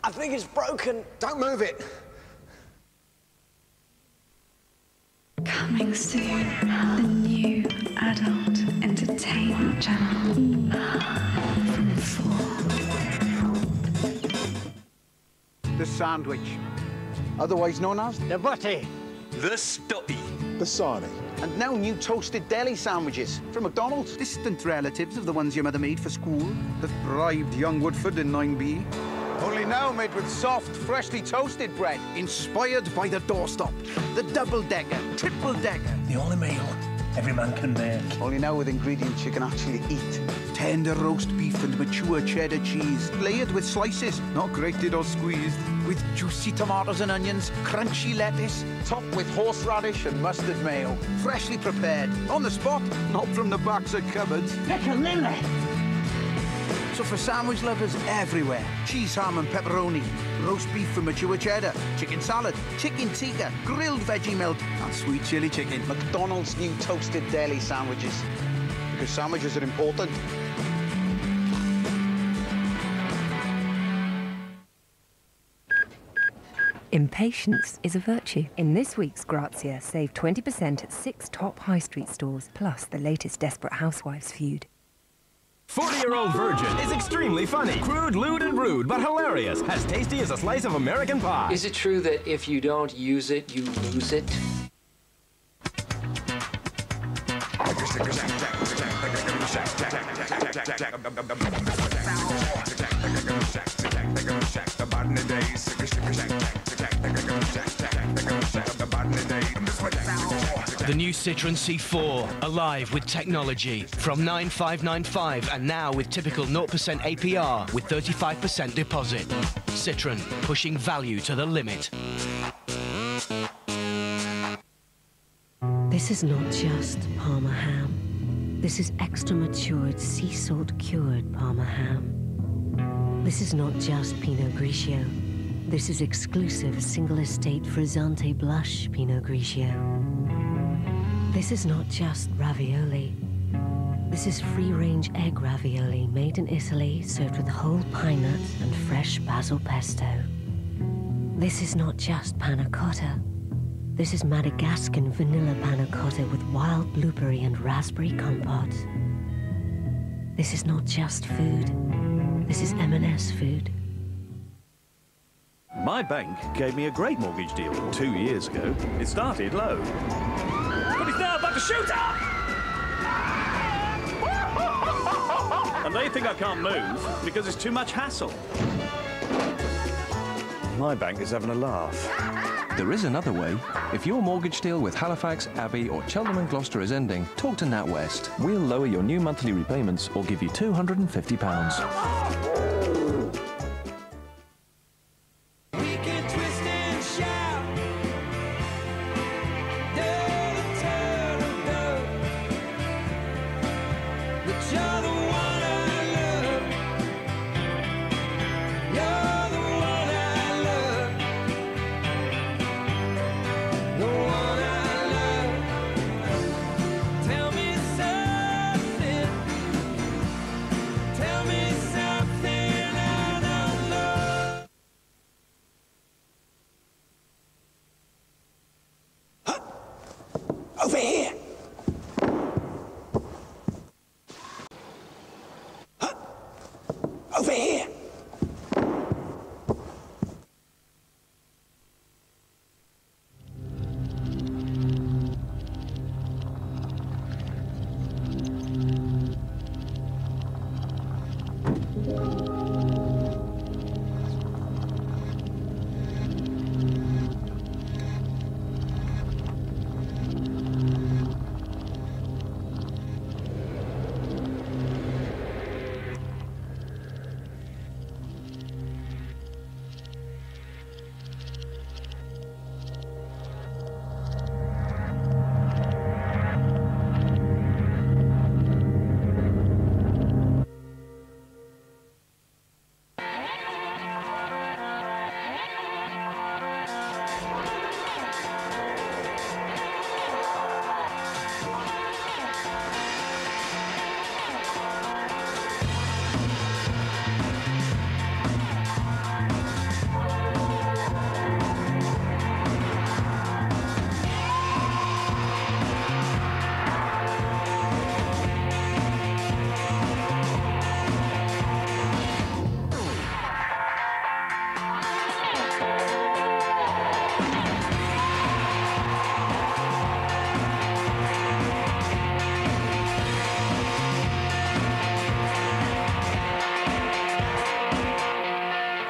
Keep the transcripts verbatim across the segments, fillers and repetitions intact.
I think it's broken. Don't move it. Coming soon, the new adult entertainment channel from four. The sandwich, otherwise known as The butty. The stutty. The sarnie. and now new toasted deli sandwiches from McDonald's. Distant relatives of the ones your mother made for school have bribed young Woodford in nine B. Only now made with soft, freshly toasted bread, inspired by the doorstop. The double-decker, triple-decker. The only meal every man can make. Only now with ingredients you can actually eat. Tender roast beef and mature cheddar cheese, layered with slices, not grated or squeezed. With juicy tomatoes and onions, crunchy lettuce, topped with horseradish and mustard mayo. Freshly prepared, on the spot, not from the backs of cupboards. Piccalilli. So for sandwich lovers everywhere, cheese, ham and pepperoni, roast beef and mature cheddar, chicken salad, chicken tikka, grilled veggie melt and sweet chili chicken. McDonald's new toasted deli sandwiches. Because sandwiches are important. Impatience is a virtue. In this week's Grazia, save twenty percent at six top high street stores, plus the latest Desperate Housewives feud. forty-year-old virgin is extremely funny. Crude, lewd, and rude, but hilarious. As tasty as a slice of American pie. Is it true that if you don't use it, you lose it? The new Citroën C four, alive with technology. From nine five nine five and now with typical zero percent A P R with thirty-five percent deposit. Citroën, pushing value to the limit. This is not just Parma ham. This is extra matured, sea salt cured Parma ham. This is not just Pinot Grigio. This is exclusive single estate Frizzante blush Pinot Grigio. This is not just ravioli. This is free-range egg ravioli made in Italy, served with whole pine nuts and fresh basil pesto. This is not just panna cotta. This is Madagascan vanilla panna cotta with wild blueberry and raspberry compote. This is not just food. This is M and S food. My bank gave me a great mortgage deal two years ago. It started low. But it's now about to shoot up! And they think I can't move because it's too much hassle. My bank is having a laugh. There is another way. If your mortgage deal with Halifax, Abbey or Cheltenham and Gloucester is ending, talk to NatWest. We'll lower your new monthly repayments or give you two hundred and fifty pounds. Over here. Huh? Over here.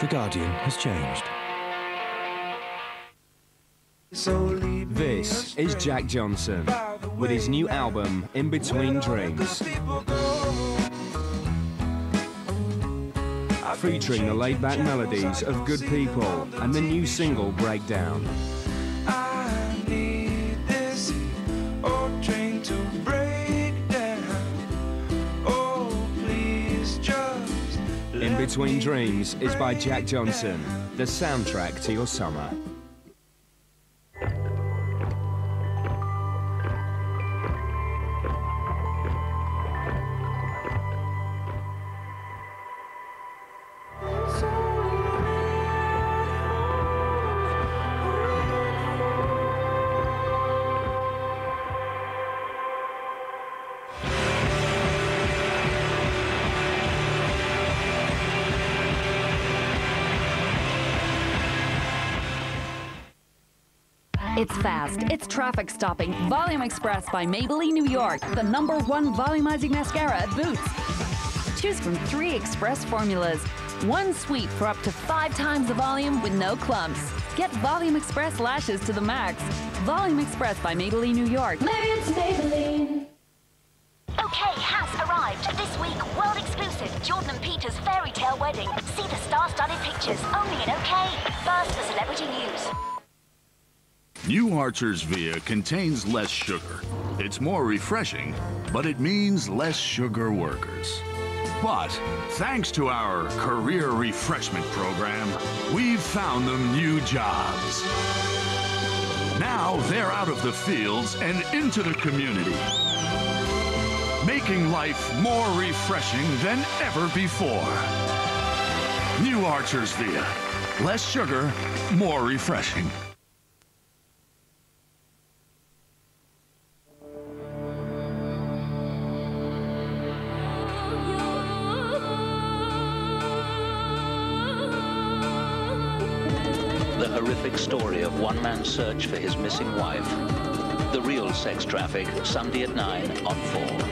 The Guardian has changed. This is Jack Johnson with his new album, In Between Dreams. Featuring the laid-back melodies of Good People and the new single, Breakdown. In Between Dreams is by Jack Johnson, the soundtrack to your summer. It's fast, it's traffic stopping. Volume Express by Maybelline New York, the number one volumizing mascara at Boots. Choose from three express formulas. One sweep for up to five times the volume with no clumps. Get Volume Express lashes to the max. Volume Express by Maybelline New York. Maybe it's Maybelline. OK has arrived. This week, world exclusive Jordan and Peter's fairy tale wedding. See the star-studded pictures only in OK. First for celebrity news. New Archer's Via contains less sugar. It's more refreshing, but it means less sugar workers. But thanks to our career refreshment program, we've found them new jobs. Now they're out of the fields and into the community, making life more refreshing than ever before. New Archer's Via. Less sugar, more refreshing. The horrific story of one man's search for his missing wife. The Real Sex Traffic, Sunday at nine on four.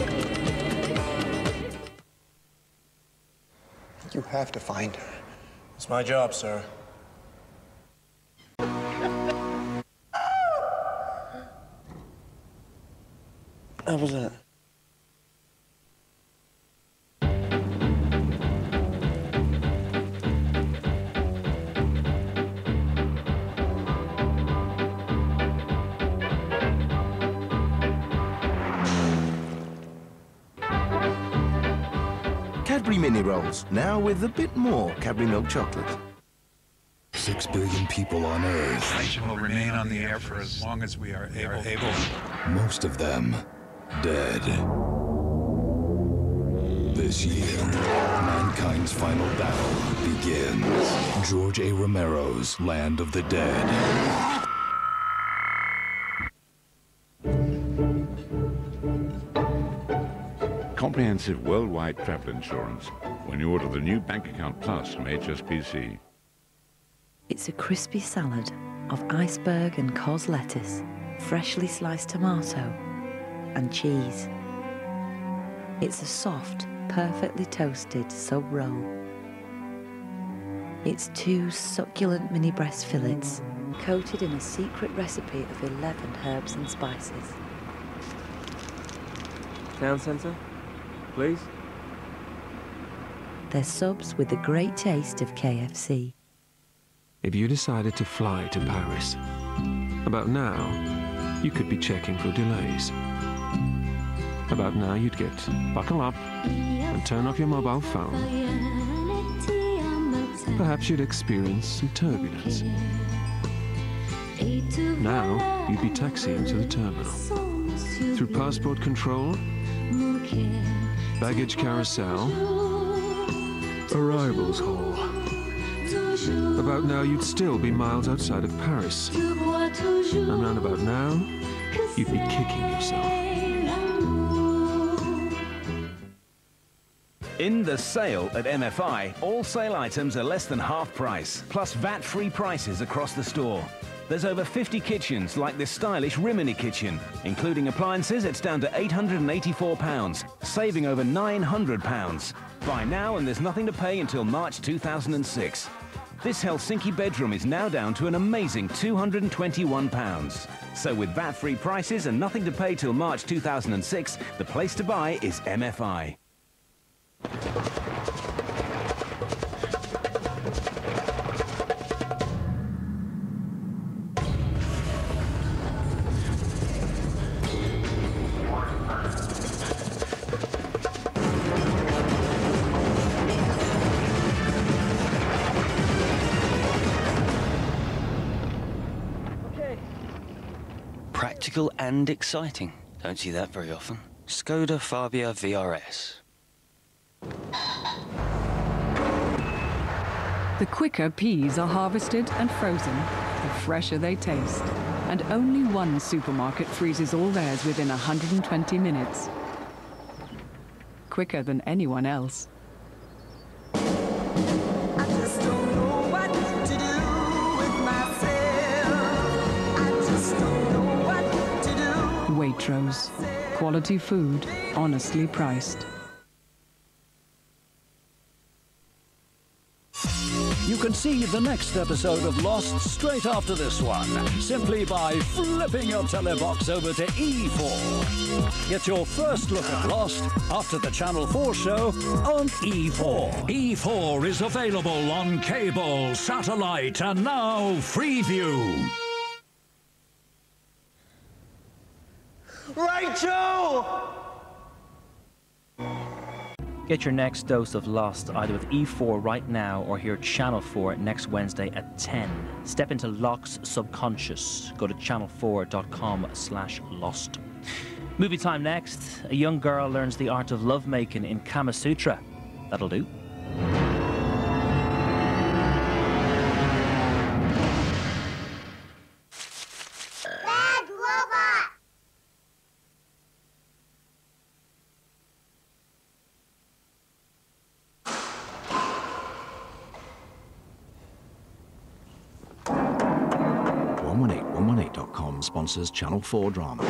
You have to find her. It's my job, sir. How was that? Cadbury Mini Rolls, now with a bit more Cadbury milk chocolate. Six billion people on Earth. The station will remain on the air for as long as we are able. able. Most of them dead. This year, mankind's final battle begins. George A. Romero's Land of the Dead. Comprehensive worldwide travel insurance when you order the new Bank Account Plus from H S B C. It's a crispy salad of iceberg and cos lettuce, freshly sliced tomato, and cheese. It's a soft, perfectly toasted sub roll. It's two succulent mini breast fillets, coated in a secret recipe of eleven herbs and spices. Town centre? Please? They're subs with the great taste of K F C. If you decided to fly to Paris, about now, you could be checking for delays. About now, you'd get buckle up and turn off your mobile phone. Perhaps you'd experience some turbulence. Now, you'd be taxiing to the terminal. Through passport control, baggage carousel, arrivals hall. About now, you'd still be miles outside of Paris. And round about now, you'd be kicking yourself. In the sale at M F I, all sale items are less than half price, plus V A T-free prices across the store. There's over fifty kitchens like this stylish Rimini kitchen. Including appliances, it's down to eight hundred and eighty-four pounds, saving over nine hundred pounds. Buy now and there's nothing to pay until March two thousand six. This Helsinki bedroom is now down to an amazing two hundred and twenty-one pounds. So with V A T-free prices and nothing to pay till March two thousand six, the place to buy is M F I. Practical and exciting. Don't see that very often. Skoda Fabia V R S. The quicker peas are harvested and frozen, the fresher they taste. And only one supermarket freezes all theirs within one hundred twenty minutes. Quicker than anyone else. Waitrose. Quality food, honestly priced. You can see the next episode of Lost straight after this one, simply by flipping your telebox over to E four. Get your first look at Lost after the Channel four show on E four. E four is available on cable, satellite, and now Freeview. Rachel! Get your next dose of Lost either with E four right now or here at Channel four next Wednesday at ten. Step into Locke's subconscious. Go to channel four dot com slash lost. Movie time next. A young girl learns the art of lovemaking in Kama Sutra. That'll do. one one eight one one eight dot com sponsors Channel four drama.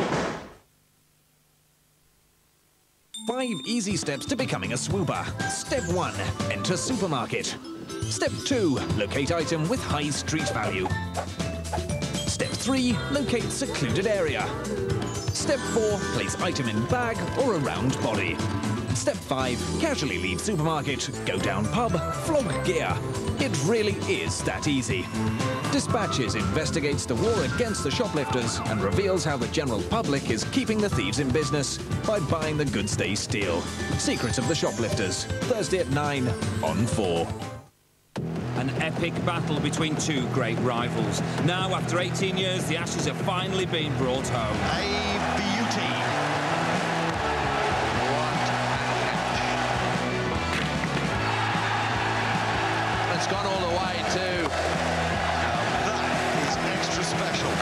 Five easy steps to becoming a swooper. Step one, enter supermarket. Step two, locate item with high street value. Step three, locate secluded area. Step four, place item in bag or around body. Step five, casually leave supermarket, go down pub, flog gear. It really is that easy. Dispatches investigates the war against the shoplifters and reveals how the general public is keeping the thieves in business by buying the goods they steal. Secrets of the Shoplifters, Thursday at nine on four. An epic battle between two great rivals. Now, after eighteen years, the Ashes have finally been brought home. A beauty. It's gone all the way too. Now that is extra special.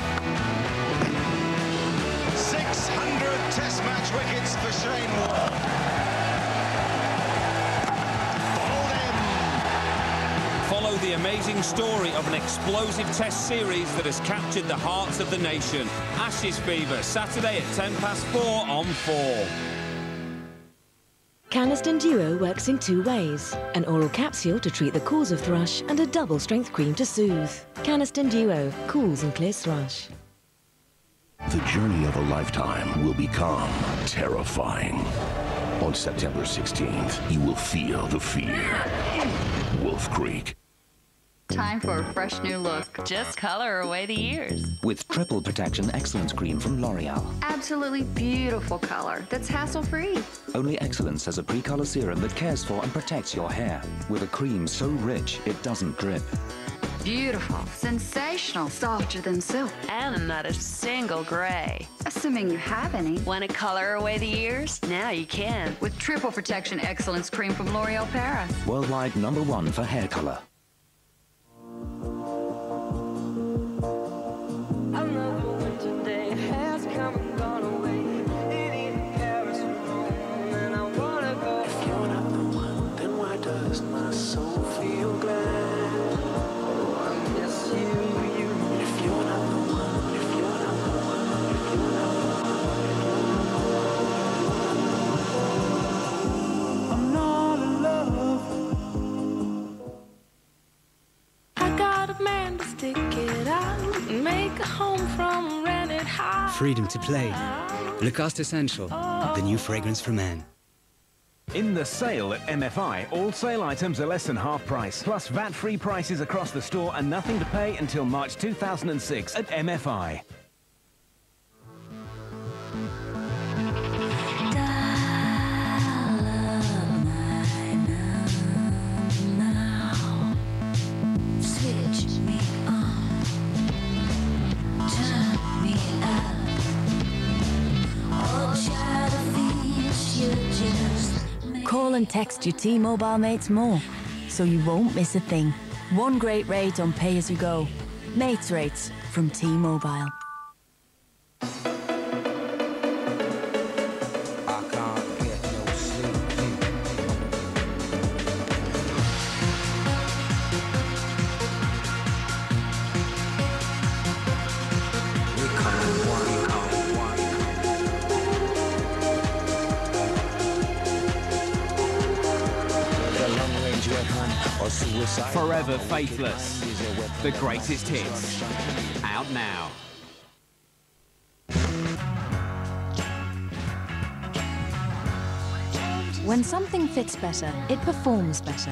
six hundred Test match wickets for Shane Warne. Follow the amazing story of an explosive Test series that has captured the hearts of the nation. Ashes Fever, Saturday at ten past four on four. Canesten Duo works in two ways. An oral capsule to treat the cause of thrush and a double-strength cream to soothe. Canesten Duo cools and clears thrush. The journey of a lifetime will become terrifying. On September sixteenth, you will feel the fear. Wolf Creek. Time for a fresh new look. Just color away the years. With Triple Protection Excellence Cream from L'Oreal. Absolutely beautiful color that's hassle-free. Only Excellence has a pre-color serum that cares for and protects your hair. With a cream so rich, it doesn't drip. Beautiful, sensational, softer than silk, and not a single gray. Assuming you have any. Want to color away the years? Now you can. With Triple Protection Excellence Cream from L'Oreal Paris. Worldwide number one for hair color. My soul feel glad. Oh, I miss you, you. If you're make a home from rented house. Freedom to play. Lacoste Essential, the new fragrance for men. In the sale at M F I, all sale items are less than half price, plus V A T-free prices across the store and nothing to pay until March two thousand six at M F I. Call and text your T-Mobile mates more, so you won't miss a thing. One great rate on pay-as-you-go. Mates rates from T-Mobile. Forever Faithless, the greatest hits, out now. When something fits better, it performs better.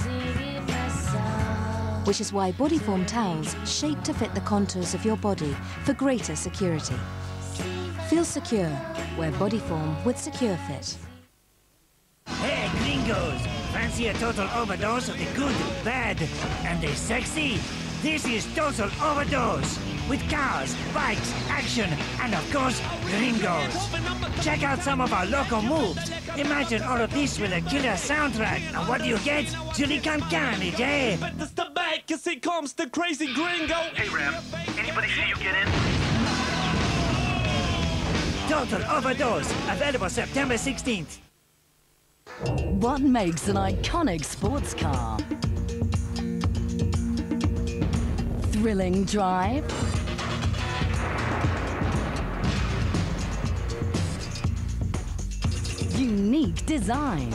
Which is why Bodyform towels shape to fit the contours of your body for greater security. Feel secure, wear Bodyform with Secure Fit. Hey, gringos! Fancy a total overdose of the good, bad, and the sexy? This is Total Overdose! With cars, bikes, action, and of course, gringos! Check out some of our local moves! Imagine all of this with a killer soundtrack, and what do you get? Julie Cancanis, eh? But that's the back, cause here comes the crazy gringo! Hey, Ram, anybody see you get in? Total Overdose, available September sixteenth. What makes an iconic sports car? Thrilling drive? Unique design?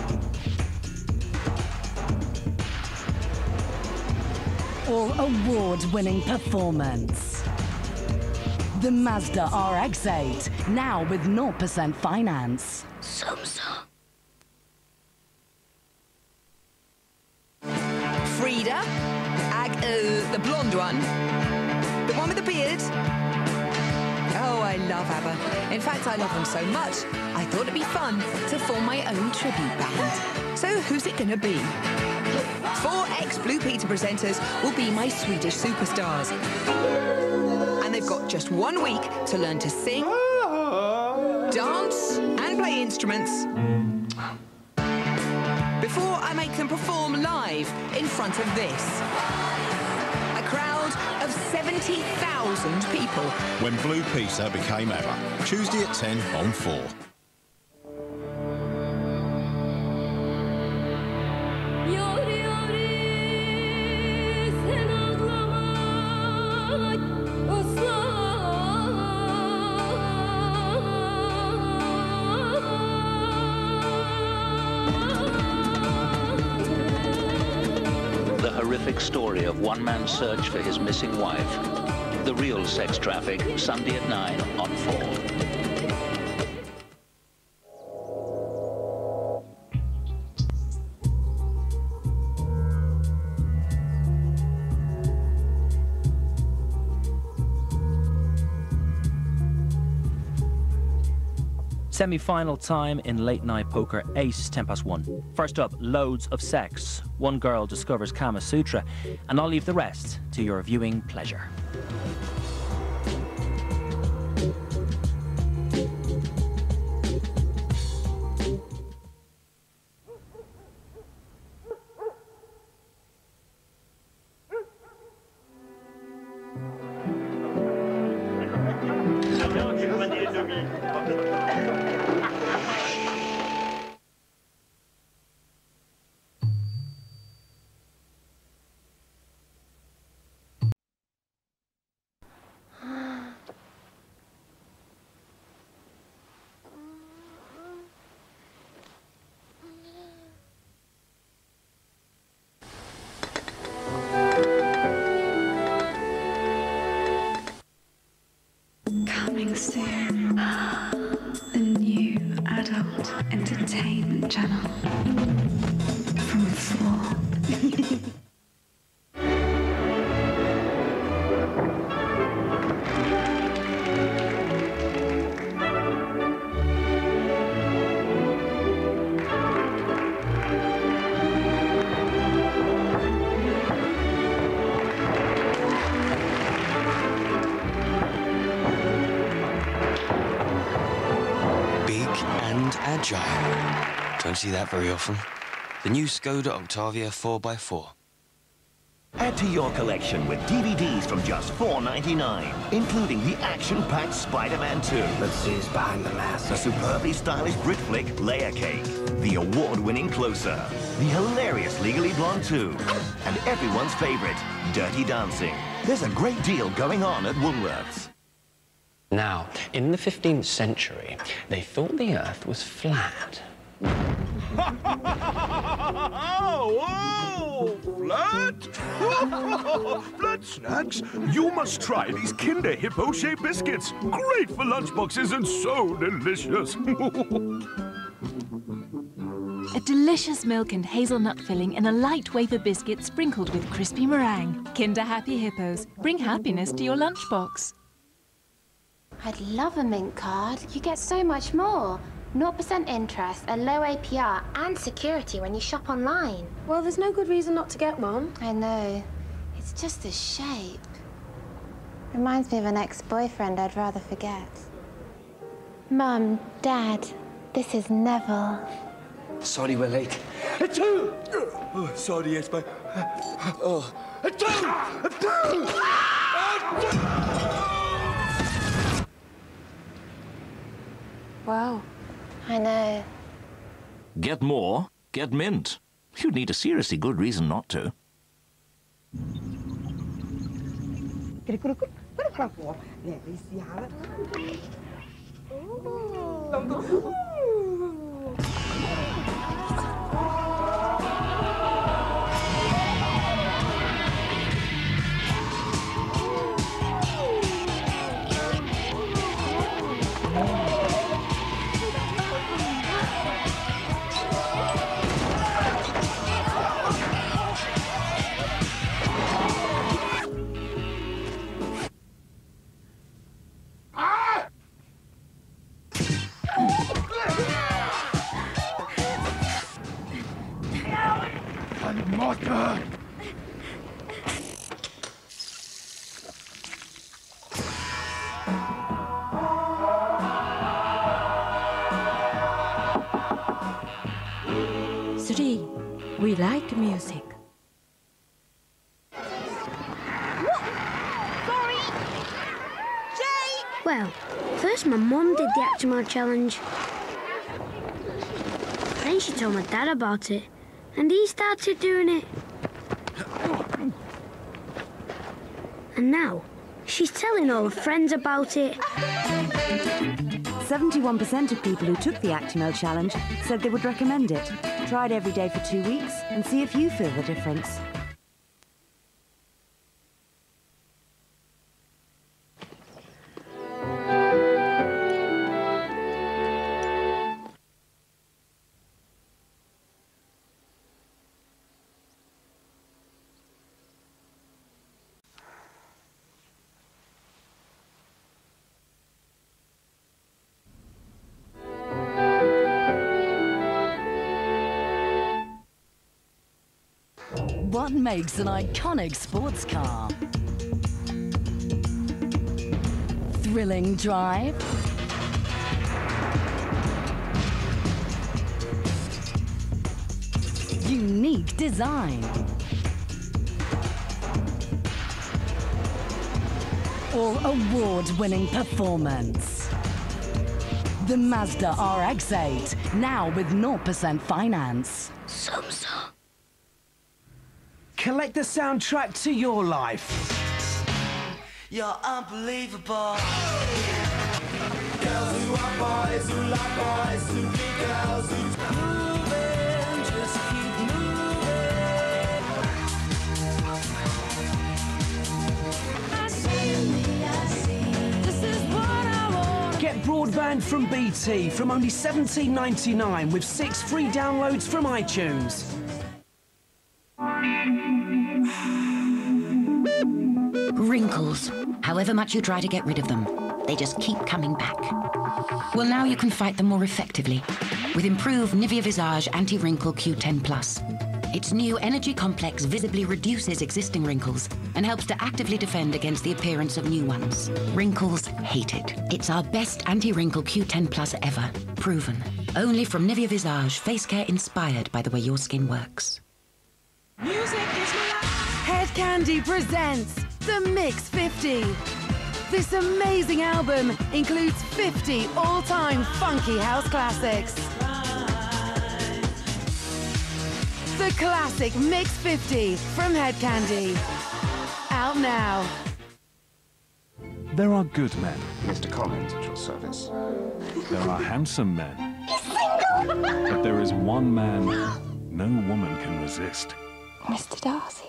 Or award-winning performance? The Mazda R X eight, now with zero percent finance. Samsung. Frida, Ag, uh, the blonde one, the one with the beard. Oh, I love ABBA. In fact, I love them so much, I thought it'd be fun to form my own tribute band. So who's it gonna be? Four ex-Blue Peter presenters will be my Swedish superstars. And they've got just one week to learn to sing, dance, and play instruments before I make them perform live in front of this. A crowd of seventy thousand people. When Blue Peter became ABBA. Tuesday at ten on four. Story of one man's search for his missing wife. The Real Sex Traffic, Sunday at nine on four. Semi-final time in late night poker, ace, ten past one. First up, loads of sex. One girl discovers Kama Sutra, and I'll leave the rest to your viewing pleasure. Agile. Don't see that very often. The new Skoda Octavia four by four. Add to your collection with D V Ds from just four ninety-nine, including the action-packed Spider-Man two. Let's see who's behind the mask. The superbly stylish Brit flick, Layer Cake. The award-winning Closer. The hilarious Legally Blonde two. And everyone's favorite, Dirty Dancing. There's a great deal going on at Woolworths. Now, in the fifteenth century, they thought the Earth was flat. Oh, flat? Flat snacks? You must try these Kinder Hippo-shaped biscuits. Great for lunchboxes and so delicious. A delicious milk and hazelnut filling in a light wafer biscuit sprinkled with crispy meringue. Kinder Happy Hippos. Bring happiness to your lunchbox. I'd love a Mint card. You get so much more. zero percent interest, a low A P R, and security when you shop online. Well, there's no good reason not to get one. I know. It's just the shape. Reminds me of an ex-boyfriend I'd rather forget. Mum, Dad, this is Neville. Sorry we're late. Achoo! Oh, sorry, it's my... Oh. Achoo! Achoo! Wow. I know. Get more, get Mint. You'd need a seriously good reason not to. Three, we like music. Well, first my mum did the Actimel challenge. Then she told my dad about it, and he started doing it. And now, she's telling all her friends about it. seventy-one percent of people who took the Actimel challenge said they would recommend it. Try it every day for two weeks and see if you feel the difference. What makes an iconic sports car? Thrilling drive? Unique design? Or award-winning performance? The Mazda R X eight, now with zero percent finance. Samsung. Collect the soundtrack to your life. You're unbelievable. Girls who are boys, who like boys, who be girls, who's moving, just keep moving. I see, I see. This is what I want. Get broadband from B T from only seventeen ninety-nine with six free downloads from iTunes. wrinkles. However much you try to get rid of them, they just keep coming back. Well, now you can fight them more effectively with improved Nivea Visage Anti-Wrinkle Q ten plus. Its new energy complex visibly reduces existing wrinkles and helps to actively defend against the appearance of new ones. Wrinkles hate it. It's our best anti-wrinkle Q ten plus ever. Proven. Only from Nivea Visage, face care inspired by the way your skin works. Music is Head Candy presents the Mix fifty. This amazing album includes fifty all-time funky house classics. The classic Mix fifty from Head Candy. Out now. There are good men. Mister Collins at your service. There are handsome men. But there is one man no woman can resist. Mister Darcy.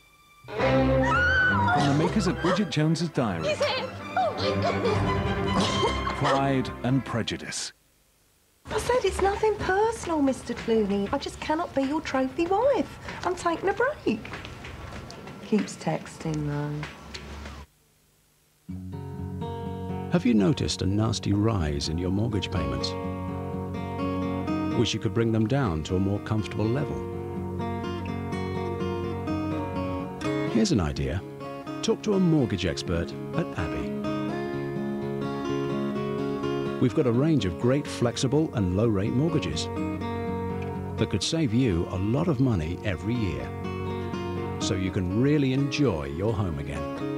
From the makers of Bridget Jones's Diary. Is it? Oh my goodness. Pride and Prejudice. I said it's nothing personal, Mister Clooney. I just cannot be your trophy wife. I'm taking a break. Keeps texting, though. Have you noticed a nasty rise in your mortgage payments? Wish you could bring them down to a more comfortable level? Here's an idea. Talk to a mortgage expert at Abbey. We've got a range of great flexible and low-rate mortgages that could save you a lot of money every year, so you can really enjoy your home again.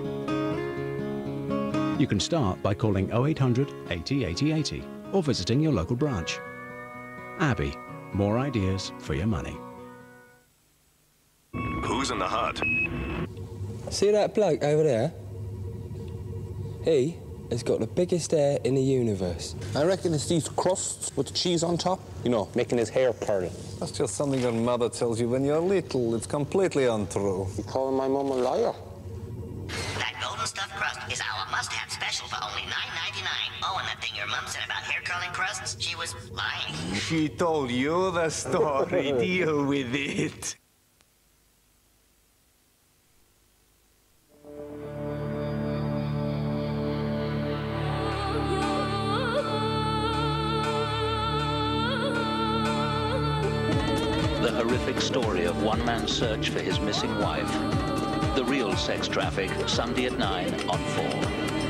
You can start by calling oh eight hundred, eighty, eighty, eighty or visiting your local branch. Abbey, more ideas for your money. Who's in the hut? See that bloke over there? He has got the biggest hair in the universe. I reckon it's these crusts with the cheese on top, you know, making his hair curl. That's just something your mother tells you when you're little. It's completely untrue. You calling my mum a liar? That golden stuffed crust is our must-have special for only nine ninety-nine. Oh, and that thing your mum said about hair curling crusts, she was lying. She told you the story. Deal with it. The horrific story of one man's search for his missing wife. The real sex traffic, Sunday at nine on four.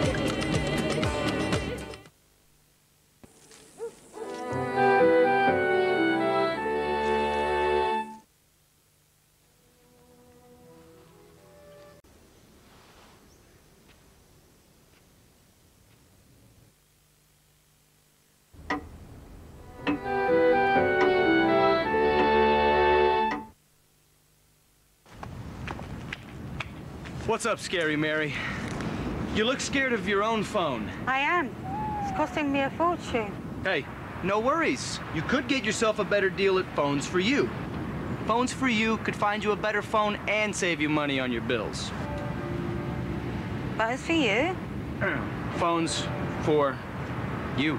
What's up, Scary Mary? You look scared of your own phone. I am. It's costing me a fortune. Hey, no worries. You could get yourself a better deal at Phones for You. Phones for You could find you a better phone and save you money on your bills. Phones for You? Phones for You.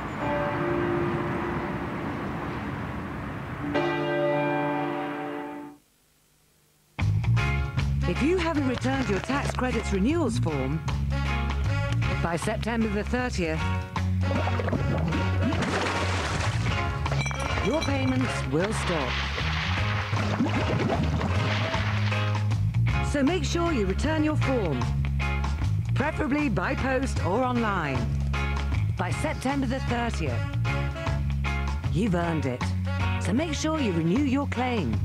If you haven't returned your tax credits renewals form by September the thirtieth, your payments will stop. So make sure you return your form, preferably by post or online, by September the thirtieth. You've earned it. So make sure you renew your claim.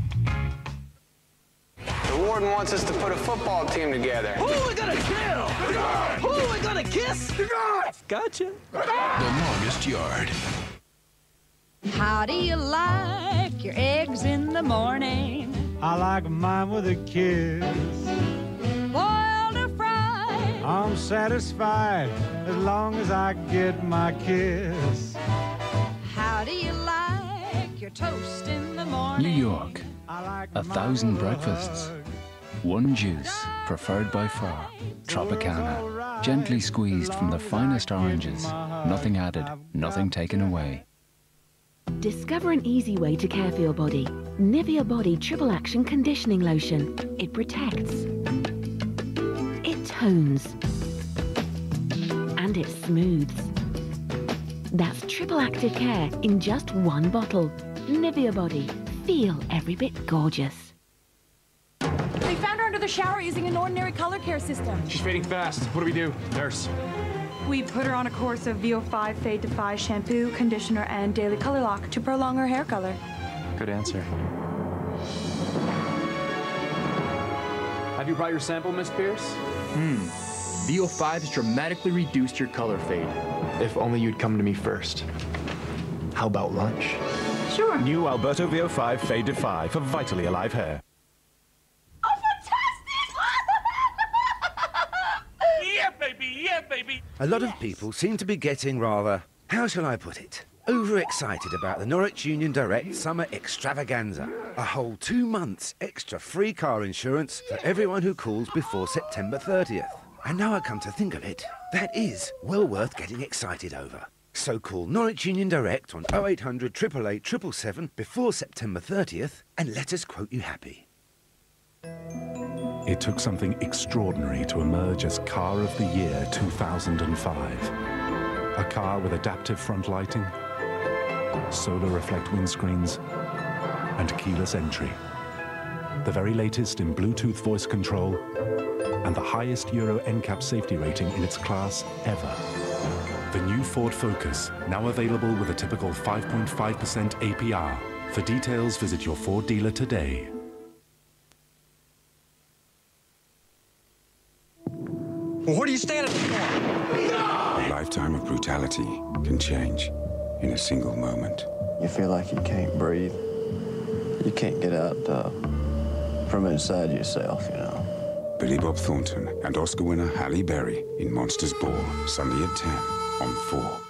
The warden wants us to put a football team together. Who are we gonna kill? Who are we gonna kiss? Gotcha. The longest yard. How do you like your eggs in the morning? I like mine with a kiss. Boiled or fried? I'm satisfied as long as I get my kiss. How do you like your toast in the morning? New York. A thousand breakfasts. One juice, preferred by far. Tropicana. Gently squeezed from the finest oranges. Nothing added, nothing taken away. Discover an easy way to care for your body. Nivea Body Triple Action Conditioning Lotion. It protects. It tones. And it smooths. That's triple active care in just one bottle. Nivea Body. Feel every bit gorgeous. They found her under the shower using an ordinary color care system. She's fading fast. What do we do? Nurse. We put her on a course of V O five Fade Defy shampoo, conditioner, and daily color lock to prolong her hair color. Good answer. Have you brought your sample, Miss Pierce? Hmm. V O five has dramatically reduced your color fade. If only you'd come to me first. How about lunch? Sure. New Alberto V O five Fade Defy for vitally alive hair. Yeah, baby, yeah, baby. A lot of people seem to be getting rather, how shall I put it, overexcited about the Norwich Union Direct Summer Extravaganza. A whole two months extra free car insurance for everyone who calls before September thirtieth. And now I come to think of it, that is well worth getting excited over. So call Norwich Union Direct on oh eight hundred, eight eight eight, seven seven seven before September thirtieth and let us quote you happy. It took something extraordinary to emerge as Car of the Year two thousand five. A car with adaptive front lighting, solar reflect windscreens, and keyless entry. The very latest in Bluetooth voice control and the highest Euro N CAP safety rating in its class ever. The new Ford Focus, now available with a typical five point five percent A P R. For details, visit your Ford dealer today. Well, what are you standing for? A lifetime of brutality can change in a single moment. You feel like you can't breathe. You can't get out uh, from inside yourself, you know. Billy Bob Thornton and Oscar winner Halle Berry in Monsters Ball, Sunday at ten on four.